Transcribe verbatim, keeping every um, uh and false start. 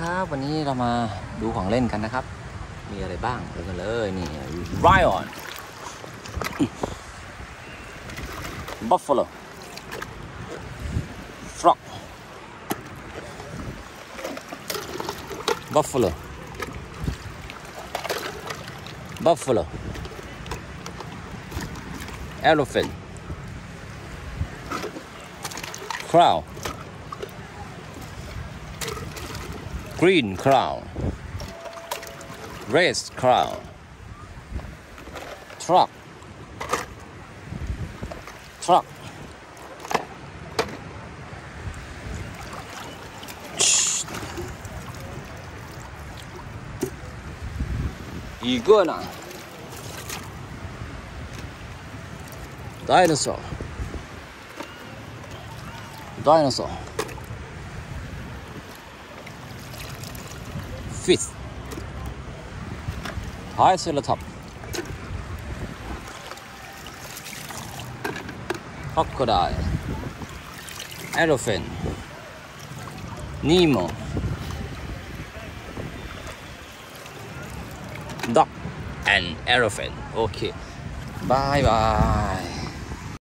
ครับวันนี้เรามาดูของเล่นกันนะครับมีอะไรบ้างดูกันเลยนี่ Lion Buffalo Frog Buffalo Buffalo Elephant Crow Green crown, red crown, truck, truck, iguana, dinosaur, dinosaur. Fish, Triceratops, crocodile, elephant, Nemo, dog and elephant. Okay, bye bye.